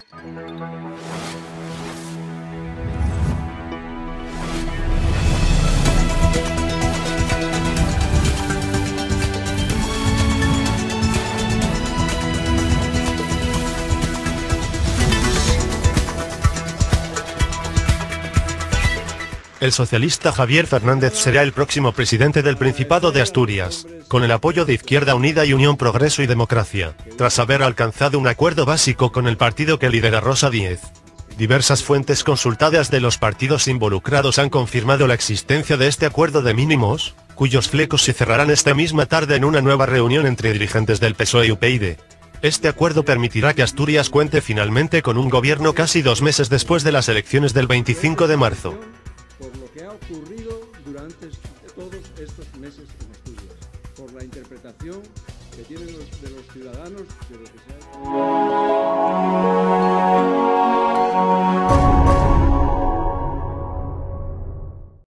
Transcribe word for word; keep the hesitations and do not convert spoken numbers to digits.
El socialista Javier Fernández será el próximo presidente del Principado de Asturias, con el apoyo de Izquierda Unida y Unión Progreso y Democracia, tras haber alcanzado un acuerdo básico con el partido que lidera Rosa Díez. Diversas fuentes consultadas de los partidos involucrados han confirmado la existencia de este acuerdo de mínimos, cuyos flecos se cerrarán esta misma tarde en una nueva reunión entre dirigentes del P S O E y U P YD. Este acuerdo permitirá que Asturias cuente finalmente con un gobierno casi dos meses después de las elecciones del veinticinco de marzo. Por lo que ha ocurrido durante todos estos meses en Asturias, por la interpretación que tienen los, de los ciudadanos de lo que se ha hecho.